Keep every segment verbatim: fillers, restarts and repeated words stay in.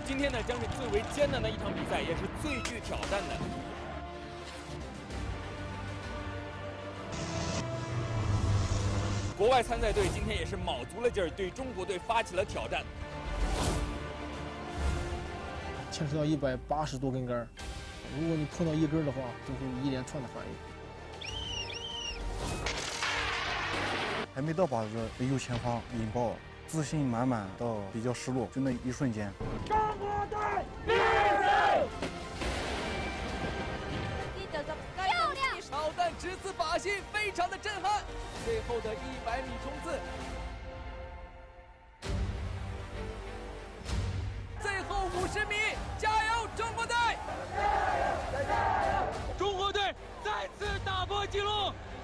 今天呢，将是最为艰难的一场比赛，也是最具挑战的。国外参赛队今天也是卯足了劲儿，对中国队发起了挑战。 牵扯到一百八十多根杆，如果你碰到一根的话，就会一连串的反应。 还没到把这个右前方引爆，自信满满到比较失落，就那一瞬间。 中国队必胜！ 漂亮！ 导弹直刺靶心，非常的震撼。最后的一百米冲刺，最后五十米，加油，中国队！ 加油！再加油！ 中国队再次打破纪录。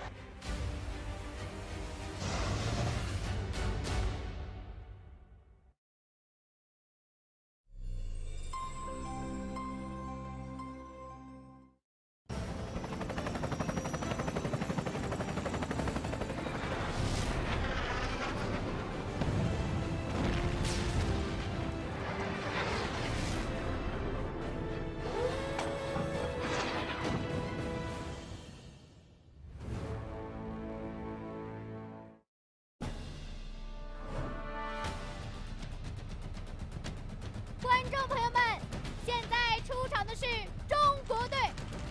观众朋友们，现在出场的是中国队。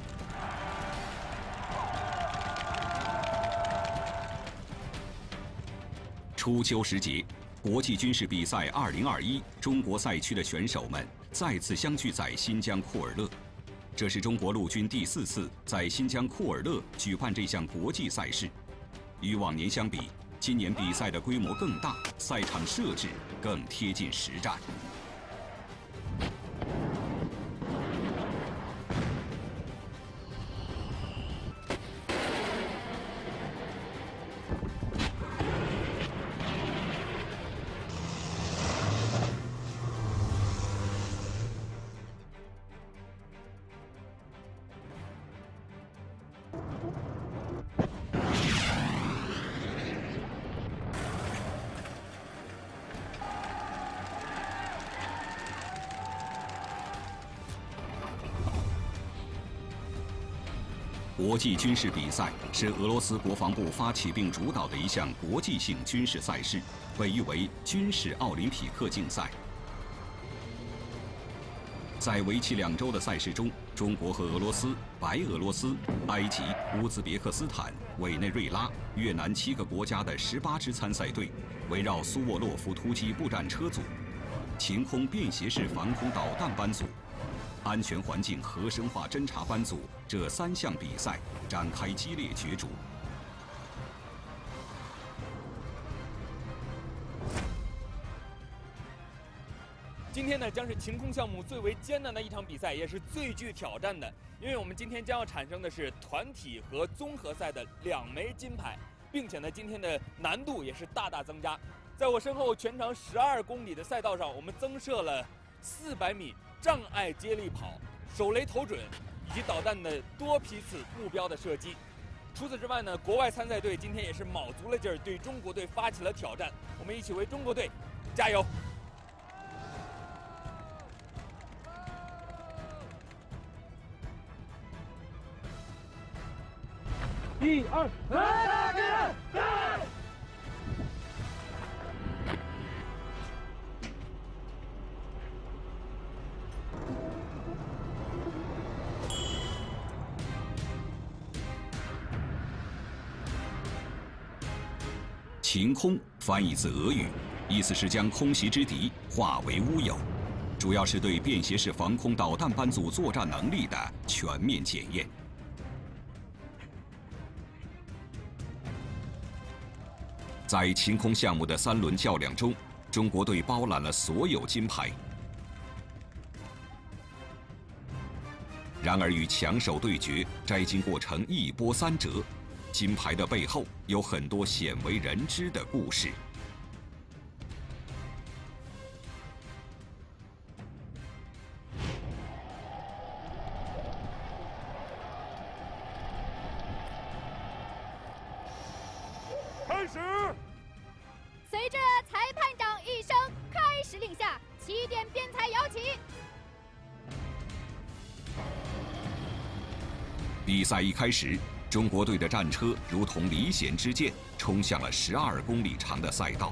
初秋时节，国际军事比赛二零二一中国赛区的选手们再次相聚在新疆库尔勒。这是中国陆军第四次在新疆库尔勒举办这项国际赛事。与往年相比，今年比赛的规模更大，赛场设置更贴近实战。国际军事比赛是俄罗斯国防部发起并主导的一项国际性军事赛事，被誉为军事奥林匹克竞赛。在为期两周的赛事中，中国和俄罗斯、白俄罗斯、埃及、乌兹别克斯坦、委内瑞拉、越南七个国家的十八支参赛队，围绕苏沃洛夫突击步战车组、晴空便携式防空导弹班组、安全环境核生化侦察班组这三项比赛展开激烈角逐。 今天呢，将是晴空项目最为艰难的一场比赛，也是最具挑战的。因为我们今天将要产生的是团体和综合赛的两枚金牌，并且呢，今天的难度也是大大增加。在我身后全长十二公里的赛道上，我们增设了四百米障碍接力跑、手雷投准以及导弹的多批次目标的射击。除此之外呢，国外参赛队今天也是卯足了劲儿，对中国队发起了挑战。我们一起为中国队加油！ 一二，来打给人，来！ 晴空翻译自俄语，意思是将空袭之敌化为乌有，主要是对便携式防空导弹班组作战能力的全面检验。在晴空项目的三轮较量中，中国队包揽了所有金牌。然而，与强手对决，摘金过程一波三折。金牌的背后有很多鲜为人知的故事。 开始。 随着裁判长一声开始令下，起点边裁摇起。 比赛一开始，中国队的战车如同离弦之箭，冲向了十二公里长的赛道。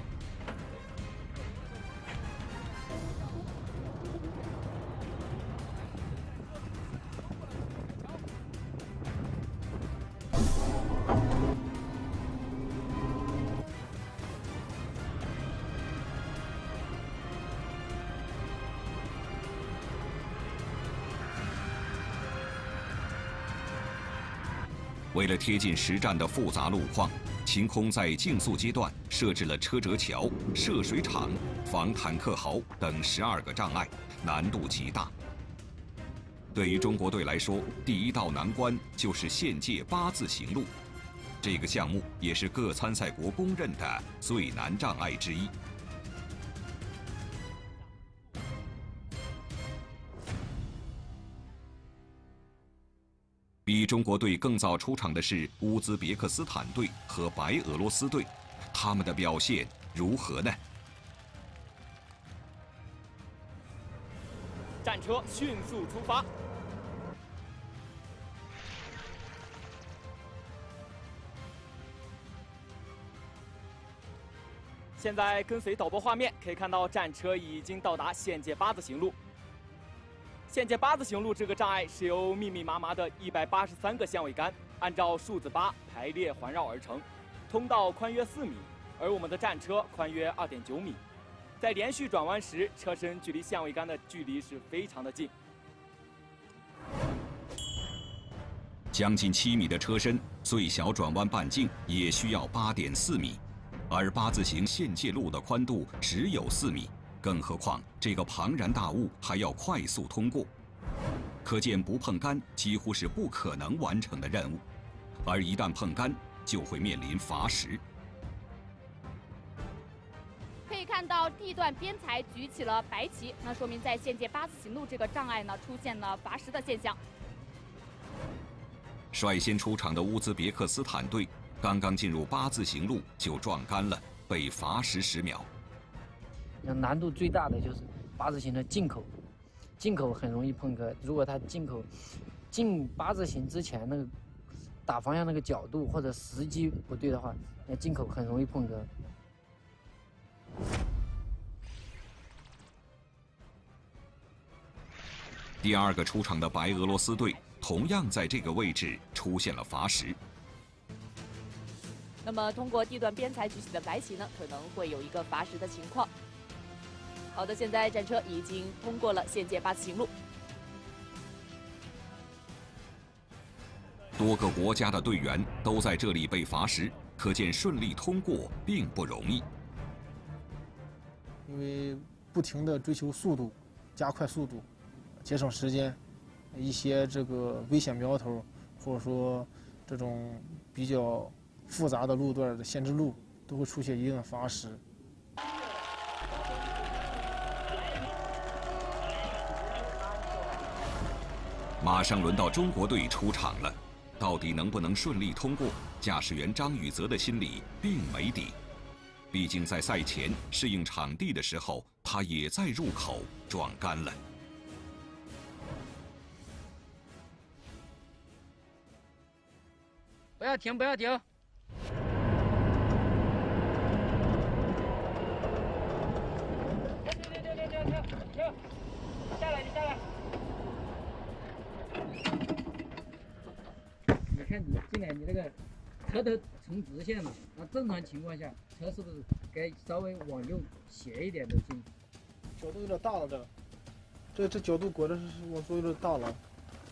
为了贴近实战的复杂路况，晴空在竞速阶段设置了车辙桥、涉水场、防坦克壕等十二个障碍，难度极大。对于中国队来说，第一道难关就是县界八字形路，这个项目也是各参赛国公认的最难障碍之一。比中国队更早出场的是乌兹别克斯坦队和白俄罗斯队，他们的表现如何呢？ 战车迅速出发。现在跟随导播画面，可以看到战车已经到达县界八字形路。县界八字形路这个障碍是由密密麻麻的一百八十三个线尾杆按照数字八排列环绕而成，通道宽约四米，而我们的战车宽约二点九米。在连续转弯时，车身距离线尾杆的距离是非常的近。 将近七米的车身，最小转弯半径也需要八点四米，而八字形县界路的宽度只有四米。更何况，这个庞然大物还要快速通过，可见不碰杆几乎是不可能完成的任务，而一旦碰杆，就会面临罚时。 可以看到地段边裁举起了白旗，那说明在县界八字形路这个障碍呢出现了罚时的现象。 率先出场的乌兹别克斯坦队刚刚进入八字形路就撞杆了，被罚时十秒。 难度最大的就是八字形的进口，进口很容易碰磕。如果它进口进八字形之前那个打方向那个角度或者时机不对的话，那进口很容易碰磕。 第二个出场的白俄罗斯队同样在这个位置出现了罚时。 那么通过地段边裁举起的白旗呢，可能会有一个罚时的情况。好的，现在战车已经通过了县界八字形路。 多个国家的队员都在这里被罚时，可见顺利通过并不容易。 因为不停地追求速度，加快速度，节省时间，一些这个危险苗头，或者说这种比较复杂的路段的限制路，都会出现一定的罚时。 马上轮到中国队出场了，到底能不能顺利通过？驾驶员张宇泽的心里并没底，毕竟在赛前适应场地的时候，他也在入口撞杆了。 不要停，不要停！ 停停停停停停停！下来，你下来。 你看你进来，你那个车头呈直线嘛，那正常情况下，车是不是该稍微往右斜一点的进？ 角度有点大了，这，这这角度裹着是往左有点大了。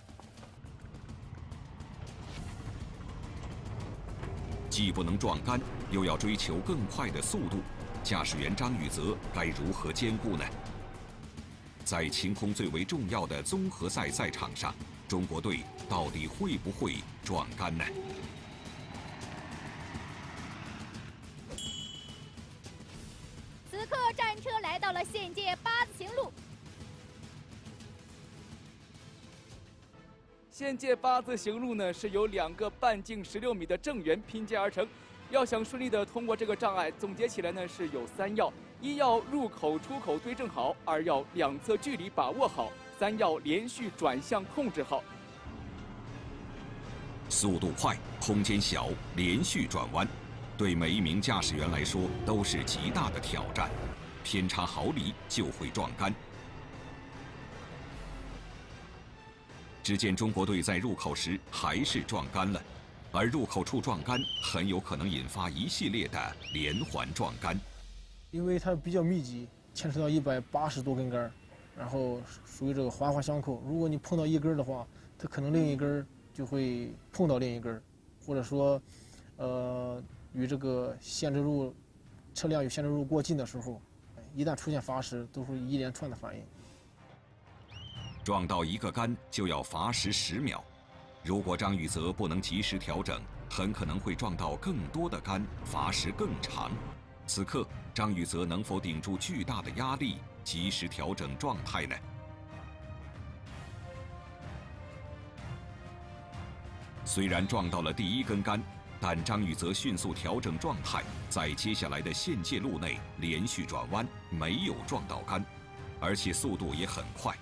既不能撞杆，又要追求更快的速度，驾驶员张宇泽该如何兼顾呢？在晴空最为重要的综合赛赛场上，中国队到底会不会撞杆呢？ 此刻战车来到了县界八字形路。 县界八字形路呢，是由两个半径十六米的正圆拼接而成。要想顺利的通过这个障碍，总结起来呢是有三要：一要入口出口对正好；二要两侧距离把握好；三要连续转向控制好。 速度快，空间小，连续转弯，对每一名驾驶员来说都是极大的挑战，偏差毫厘就会撞杆。只见中国队在入口时还是撞杆了，而入口处撞杆很有可能引发一系列的连环撞杆， 因为它比较密集，牵扯到一百八十多根杆，然后属于这个环环相扣。如果你碰到一根的话，它可能另一根就会碰到另一根，或者说，呃，与这个限制路车辆与限制路过近的时候，一旦出现罚时，都是一连串的反应。 撞到一个杆就要罚时十秒，如果张宇泽不能及时调整，很可能会撞到更多的杆，罚时更长。此刻，张宇泽能否顶住巨大的压力，及时调整状态呢？虽然撞到了第一根杆，但张宇泽迅速调整状态，在接下来的限界路内连续转弯，没有撞到杆，而且速度也很快。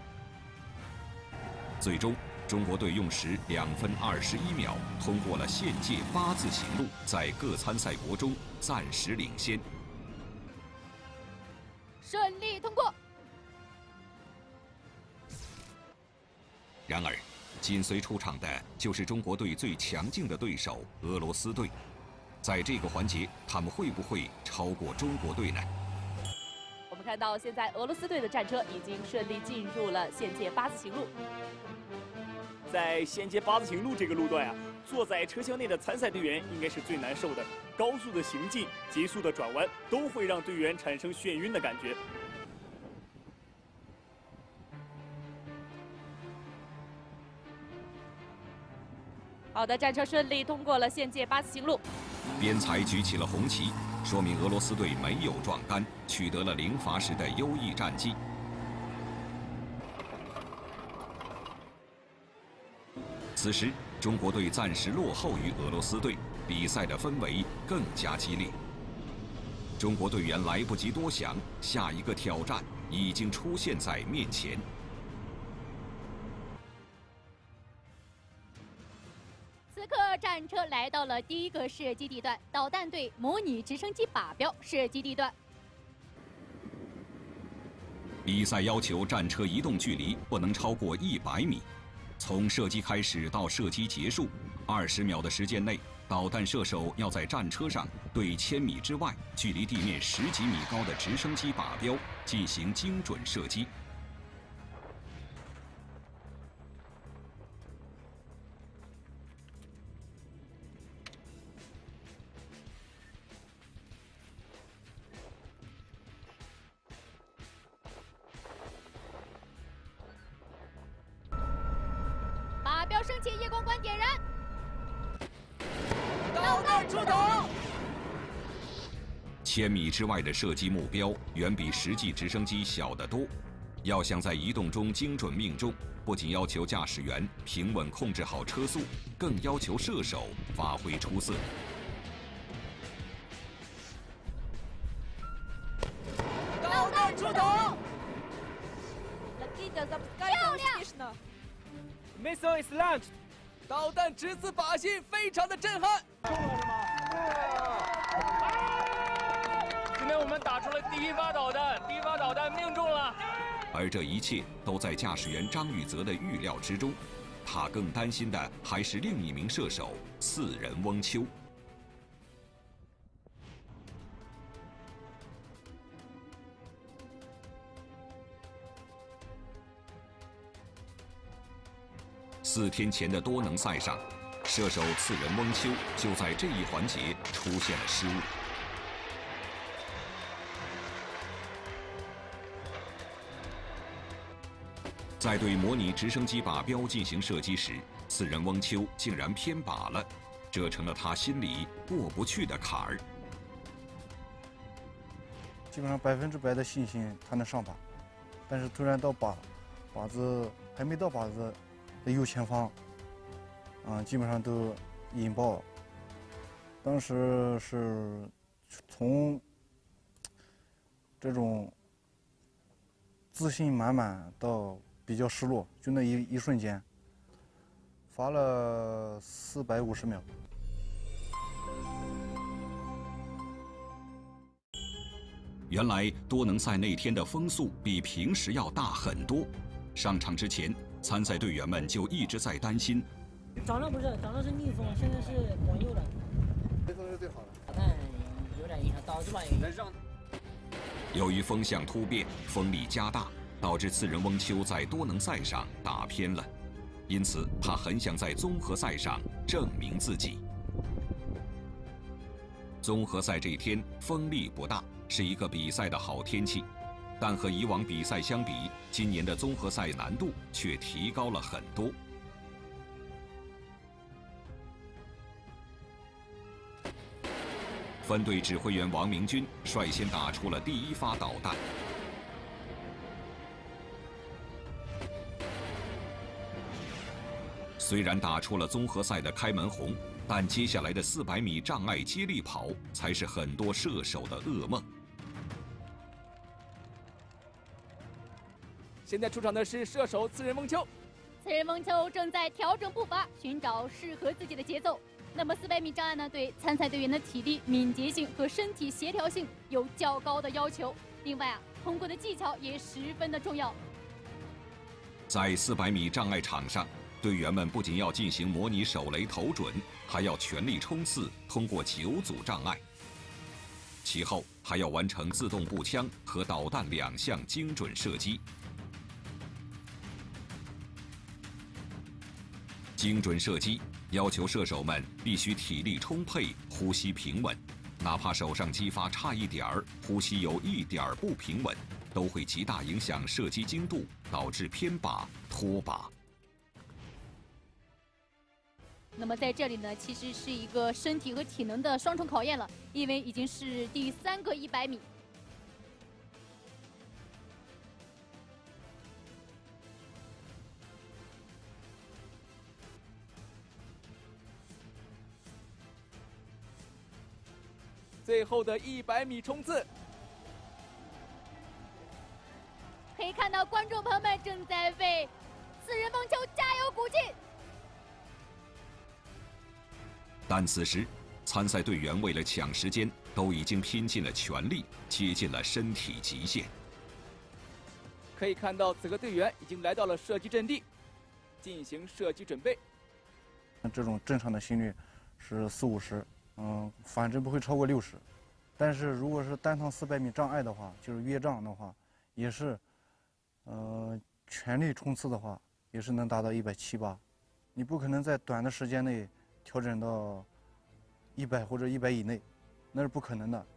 最终，中国队用时两分二十一秒通过了县界八字形路，在各参赛国中暂时领先， 顺利通过。 然而，紧随出场的就是中国队最强劲的对手俄罗斯队。在这个环节，他们会不会超过中国队呢？ 我们看到，现在俄罗斯队的战车已经顺利进入了县界八字形路。 在县界八字形路这个路段啊，坐在车厢内的参赛队员应该是最难受的。高速的行进、急速的转弯，都会让队员产生眩晕的感觉。 好的，战车顺利通过了县界八字形路。 边裁举起了红旗，说明俄罗斯队没有撞杆，取得了零罚时的优异战绩。此时，中国队暂时落后于俄罗斯队，比赛的氛围更加激烈。中国队员来不及多想，下一个挑战已经出现在面前。 此刻，战车来到了第一个射击地段，导弹队模拟直升机靶标射击地段。 比赛要求战车移动距离不能超过一百米。从射击开始到射击结束，二十秒的时间内，导弹射手要在战车上对千米之外、距离地面十几米高的直升机靶标进行精准射击。 靶标升起，夜光管点燃， 导弹出头。 千米之外的射击目标远比实际直升机小得多，要想在移动中精准命中，不仅要求驾驶员平稳控制好车速，更要求射手发挥出色。 导弹出头。 漂亮！ Missile is launched， 导弹直刺靶心，非常的震撼。 中了是吗？今天我们打出了第一发导弹，第一发导弹命中了。 而这一切都在驾驶员张宇泽的预料之中，他更担心的还是另一名射手四人翁秋。四天前的多能赛上，射手次人翁秋就在这一环节出现了失误。在对模拟直升机靶标进行射击时，次人翁秋竟然偏靶了，这成了他心里过不去的坎儿。 基本上百分之百的信心他能上靶，但是突然到靶靶子还没到靶子的右前方，啊，基本上都引爆。当时是从这种自信满满到比较失落，就那一一瞬间， 罚了四百五十秒。 原来多能赛那天的风速比平时要大很多。上场之前，参赛队员们就一直在担心。 早上不是，早上是逆风，现在是往右的。 逆风是最好的。 但有点影响，导致吧也。 由于风向突变，风力加大，导致次仁翁秋在多能赛上打偏了，因此他很想在综合赛上证明自己。综合赛这天风力不大，是一个比赛的好天气，但和以往比赛相比，今年的综合赛难度却提高了很多。分队指挥员王明军率先打出了第一发导弹。虽然打出了综合赛的开门红，但接下来的四百米障碍接力跑才是很多射手的噩梦。 现在出场的是射手次仁翁秋。 次仁翁秋正在调整步伐，寻找适合自己的节奏。那么四百米障碍呢，对参赛队员的体力、敏捷性和身体协调性有较高的要求。另外啊，通过的技巧也十分的重要。 在四百米障碍场上，队员们不仅要进行模拟手雷投准，还要全力冲刺通过九组障碍。其后还要完成自动步枪和导弹两项精准射击。精准射击要求射手们必须体力充沛，呼吸平稳，哪怕手上击发差一点儿，呼吸有一点儿不平稳，都会极大影响射击精度，导致偏靶、脱靶。 那么在这里呢，其实是一个身体和体能的双重考验了，因为已经是第三个一百米。 最后的一百米冲刺， 可以看到观众朋友们正在为次仁翁秋加油鼓劲。 但此时，参赛队员为了抢时间，都已经拼尽了全力，接近了身体极限。 可以看到，此刻队员已经来到了射击阵地，进行射击准备。 这种正常的心率是四五十。嗯，反正不会超过六十，但是如果是单趟四百米障碍的话，就是越障的话，也是，呃，全力冲刺的话，也是能达到一百七八。你不可能在短的时间内调整到一百或者一百以内，那是不可能的。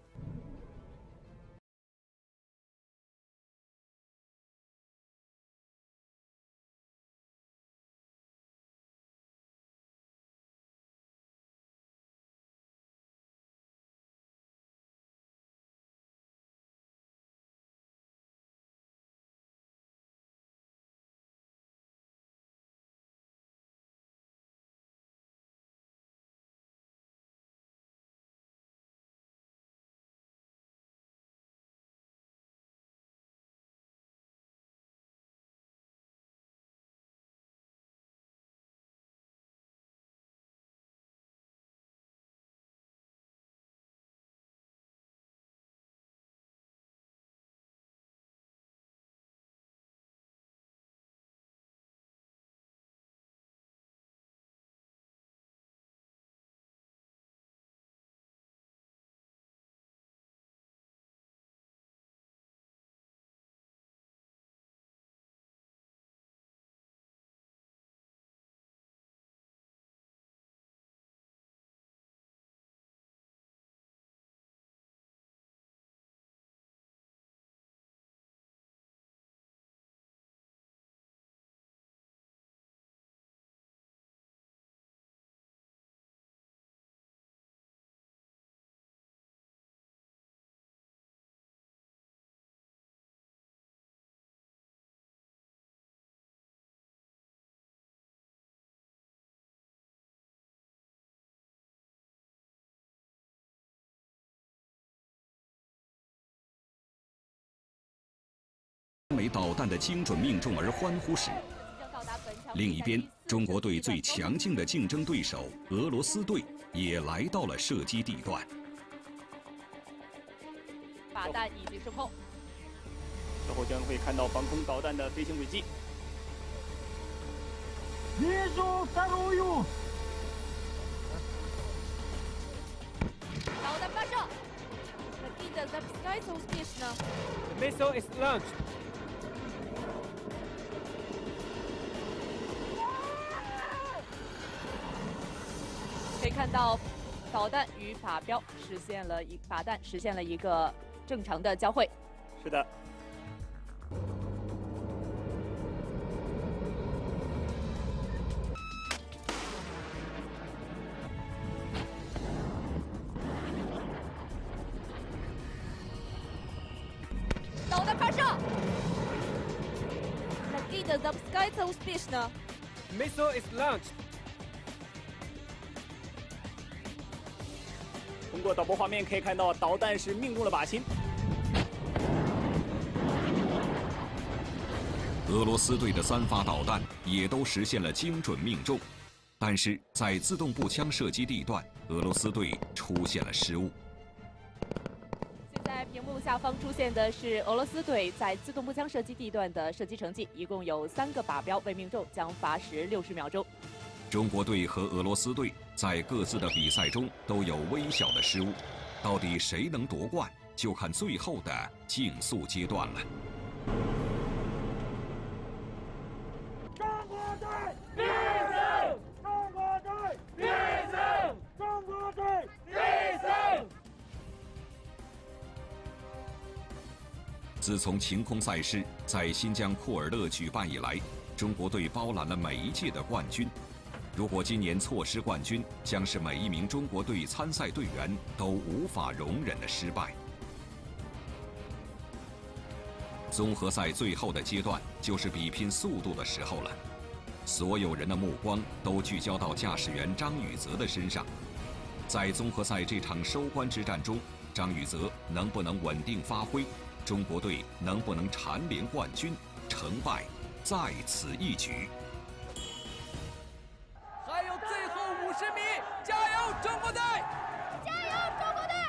枚导弹的精准命中而欢呼时，另一边， 中国队最强劲的竞争对手俄罗斯队也来到了射击地段。 靶弹已经升空， 之后将会看到防空导弹的飞行轨迹。 Вижу вторую. 导弹发射。Ракета запускается успешно. Missile is launched. 可以看到，导弹与靶标实现了一靶弹实现了一个正常的交汇。 是的。 导弹发射。Ракета запускается успешно. Missile is launched. 通过导播画面可以看到，导弹是命中了靶心。 俄罗斯队的三发导弹也都实现了精准命中，但是在自动步枪射击地段，俄罗斯队出现了失误。 现在屏幕下方出现的是俄罗斯队在自动步枪射击地段的射击成绩，一共有三个靶标未命中，将罚时六十秒钟。 中国队和俄罗斯队在各自的比赛中都有微小的失误，到底谁能夺冠，就看最后的竞速阶段了。 中国队必胜！中国队必胜！中国队必胜！ 自从晴空赛事在新疆库尔勒举办以来，中国队包揽了每一届的冠军。如果今年错失冠军，将是每一名中国队参赛队员都无法容忍的失败。综合赛最后的阶段就是比拼速度的时候了，所有人的目光都聚焦到驾驶员张宇泽的身上。在综合赛这场收官之战中，张宇泽能不能稳定发挥？中国队能不能蝉联冠军？成败在此一举。 还有最后五十米，加油，中国队！ 加油，中国队！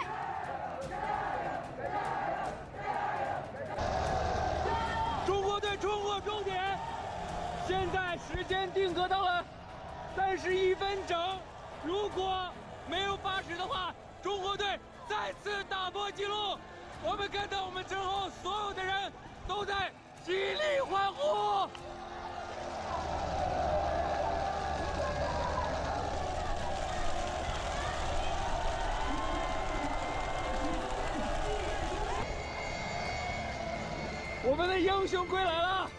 中国队冲过终点，现在时间定格到了三十一分整。如果没有罚时的话，中国队再次打破纪录。我们看到我们身后所有的人都在极力欢呼。我们的英雄归来了！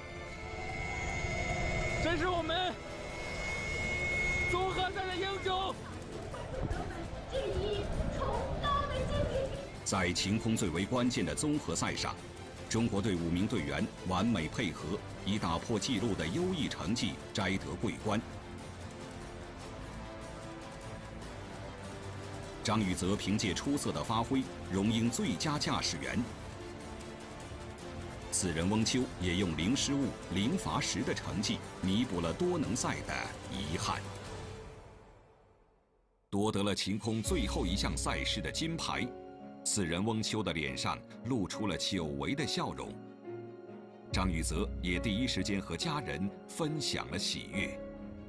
这是我们综合赛的英雄。 致以崇高的敬意。 在晴空最为关键的综合赛上，中国队五名队员完美配合，以打破纪录的优异成绩摘得桂冠。张宇泽凭借出色的发挥，荣膺最佳驾驶员。四人翁秋也用零失误、零罚时的成绩弥补了多能赛的遗憾，夺得了晴空最后一项赛事的金牌。四人翁秋的脸上露出了久违的笑容，张宇泽也第一时间和家人分享了喜悦。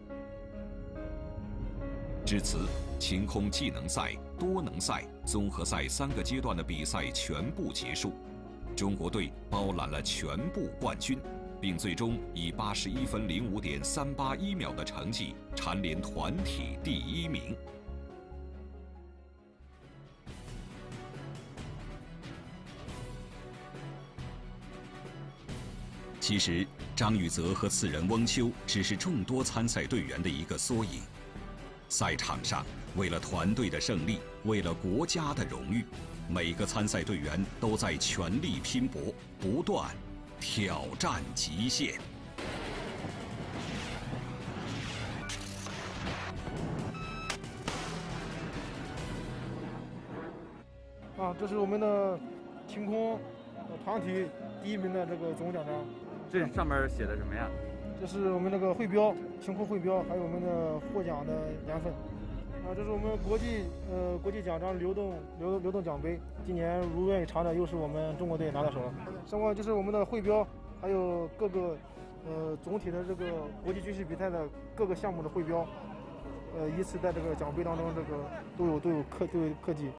至此，晴空技能赛、多能赛、综合赛三个阶段的比赛全部结束。中国队包揽了全部冠军，并最终以八十一分零五点三八一秒的成绩蝉联团体第一名。其实，张宇泽和次人翁秋只是众多参赛队员的一个缩影。赛场上，为了团队的胜利，为了国家的荣誉，每个参赛队员都在全力拼搏，不断挑战极限。 啊，这是我们的晴空团体第一名的这个总奖章。 这上面写的什么呀？ 这是我们那个徽标，青库徽标，还有我们的获奖的年份。啊，这是我们国际呃国际奖章流动流流动奖杯，今年如愿以偿的又是我们中国队拿到手了。相关就是我们的徽标，还有各个呃总体的这个国际军事比赛的各个项目的徽标，呃依次在这个奖杯当中这个都有都有刻都有刻记。